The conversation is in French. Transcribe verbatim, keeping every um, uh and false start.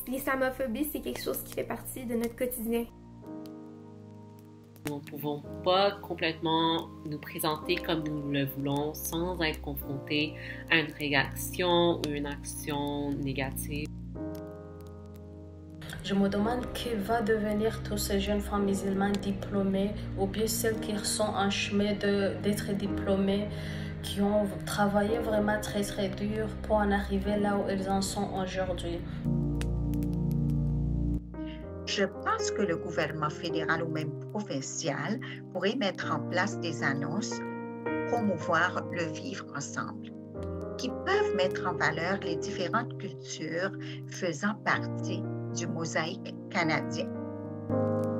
l'islamophobie, c'est quelque chose qui fait partie de notre quotidien. Nous ne pouvons pas complètement nous présenter comme nous le voulons sans être confrontés à une réaction ou une action négative. Je me demande qui va devenir tous ces jeunes femmes musulmanes diplômées ou bien celles qui sont en chemin d'être diplômées, qui ont travaillé vraiment très très dur pour en arriver là où elles en sont aujourd'hui. Je pense que le gouvernement fédéral ou même provincial pourrait mettre en place des annonces pour promouvoir le vivre ensemble, qui peuvent mettre en valeur les différentes cultures faisant partie du mosaïque canadien.